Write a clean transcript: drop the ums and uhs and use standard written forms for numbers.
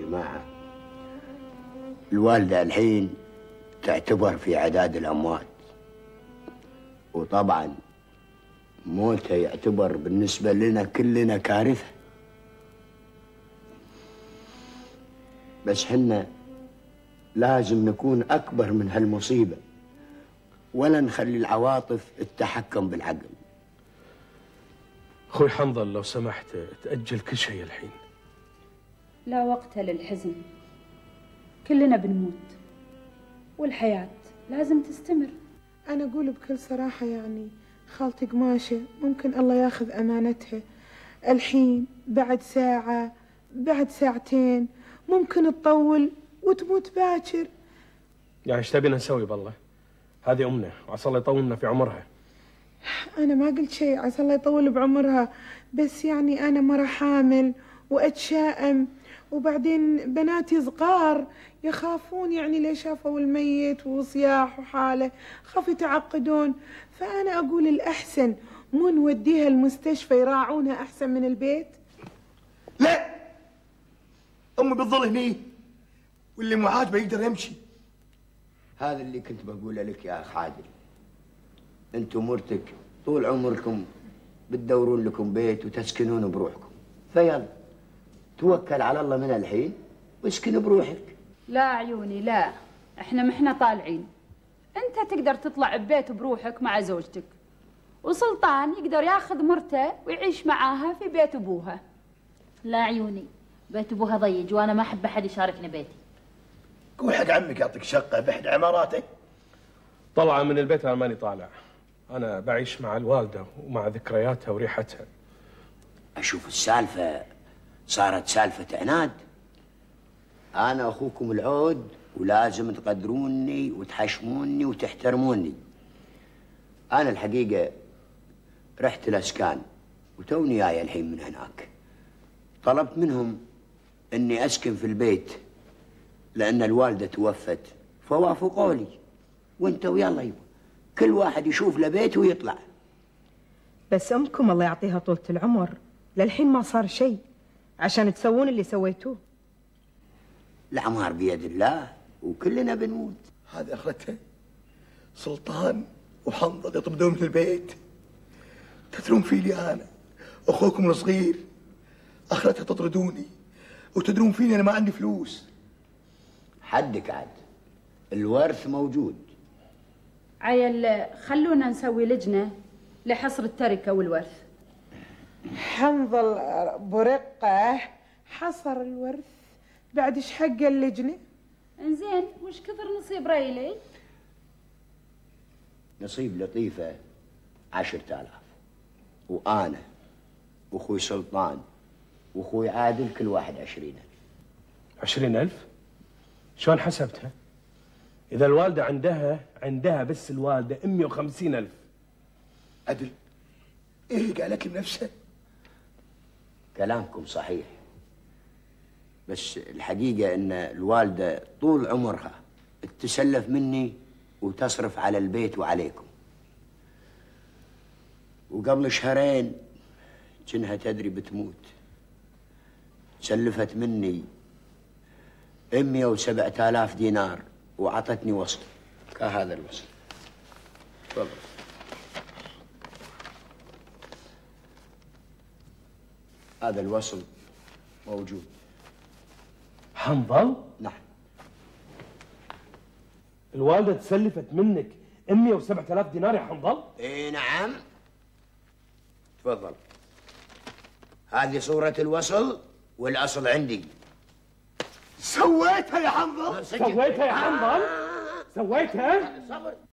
جماعة، الوالدة الحين تعتبر في عداد الأموات، وطبعا موتها يعتبر بالنسبة لنا كلنا كارثة. بس حنا لازم نكون أكبر من هالمصيبة، ولا نخلي العواطف تتحكم بالعقل. أخوي حنظل لو سمحت تأجل كل شيء الحين. لا وقت للحزن، كلنا بنموت والحياة لازم تستمر. أنا أقول بكل صراحة يعني خالتي قماشة ممكن الله ياخذ أمانتها الحين، بعد ساعة بعد ساعتين ممكن تطول وتموت باكر. يعني ايش تبينا نسوي بالله؟ هذه أمنا وعسى الله يطولنا في عمرها. أنا ما قلت شيء، عسى الله يطول بعمرها، بس يعني أنا مرة حامل وأتشائم، وبعدين بناتي صغار يخافون يعني ليش شافوا الميت وصياح وحاله، خاف يتعقدون. فأنا أقول الأحسن مو نوديها المستشفى يراعونها أحسن من البيت. لا، أمي بتظل هني واللي مو عاجبه يقدر يمشي. هذا اللي كنت بقوله لك يا أخ عادل. أنتم مرتك طول عمركم بتدورون لكم بيت وتسكنون بروحكم، فيلا توكل على الله من الحين واسكن بروحك. لا عيوني لا، احنا طالعين. انت تقدر تطلع ببيت بروحك مع زوجتك، وسلطان يقدر ياخذ مرته ويعيش معاها في بيت ابوها. لا عيوني، بيت ابوها ضيج وانا ما احب احد يشاركني بيتي. قول حق عمك يعطيك شقه باحد عماراته. طلع من البيت انا ماني طالع، انا بعيش مع الوالده ومع ذكرياتها وريحتها. اشوف السالفه صارت سالفه عناد. انا اخوكم العود ولازم تقدروني وتحشموني وتحترموني. انا الحقيقه رحت الاسكان وتوني جاي الحين من هناك، طلبت منهم اني اسكن في البيت لان الوالده توفت، فوافقوا لي. وانتوا يلا يبا كل واحد يشوف له بيت ويطلع. بس امكم الله يعطيها طولة العمر للحين ما صار شيء عشان تسوون اللي سويتوه. الأعمار بيد الله وكلنا بنموت. هذه اخرتها سلطان وحنظل يطردون من البيت، تدرون فيني انا اخوكم الصغير، اخرتها تطردوني وتدرون فيني انا ما عندي فلوس. حدك عاد، الورث موجود. عيل خلونا نسوي لجنة لحصر التركة والورث. حنظل برقة حصر الورث، بعد ايش حق اللجنة؟ انزين وش كثر نصيب ريلي؟ نصيب لطيفة 10,000، وأنا وأخوي سلطان وأخوي عادل كل واحد 20,000. 20,000؟ شلون حسبتها؟ إذا الوالدة عندها بس الوالدة 150,000. عدل إيه قالت بنفسه؟ كلامكم صحيح، بس الحقيقة إن الوالدة طول عمرها تسلف مني وتصرف على البيت وعليكم، وقبل شهرين كنها تدري بتموت، سلفت مني 107,000 دينار وعطتني وصل كهذا الوصل. تفضل. هذا الوصل موجود. حنظل؟ نعم. الوالدة تسلفت منك 107,000 دينار يا حنظل؟ اي نعم. تفضل. هذه صورة الوصل والأصل عندي. سويتها يا حنظل؟ سويتها يا حنظل؟ سويتها؟ صبر.